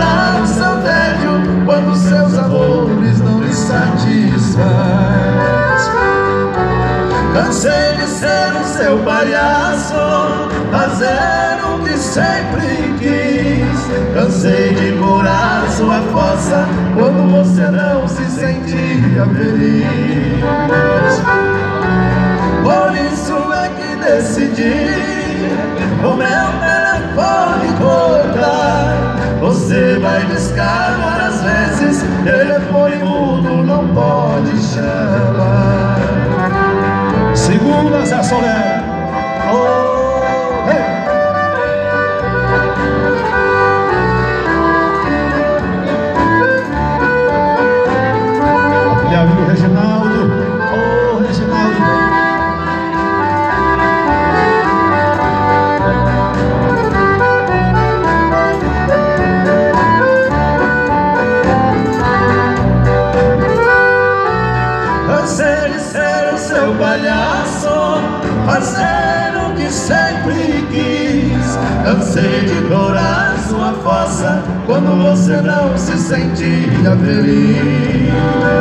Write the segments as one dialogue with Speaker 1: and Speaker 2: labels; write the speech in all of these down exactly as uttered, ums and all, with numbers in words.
Speaker 1: matar o seu tédio quando seus amores não lhe satisfaz. Cansei de ser o seu palhaço, fazer o que sempre quis. Cansei de curar sua fossa quando você não se sentia feliz. Por isso é que decidi o meu telefone cortar. Você vai discar várias vezes, telefone mudo não pode chamar.
Speaker 2: Segunda, Zé Soler.
Speaker 1: Oh, hey.
Speaker 2: Aquele amigo Reginaldo. Ô, Reginaldo.
Speaker 1: Cansei de ser o seu palhaço, fazer o que sempre quis. Cansei de curar sua fossa quando você não se sentia feliz.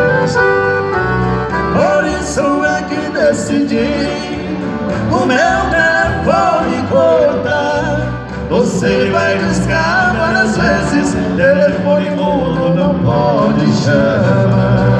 Speaker 1: Por isso é que decidi o meu telefone cortar. Você vai discar várias vezes, telefone mudo não pode chamar.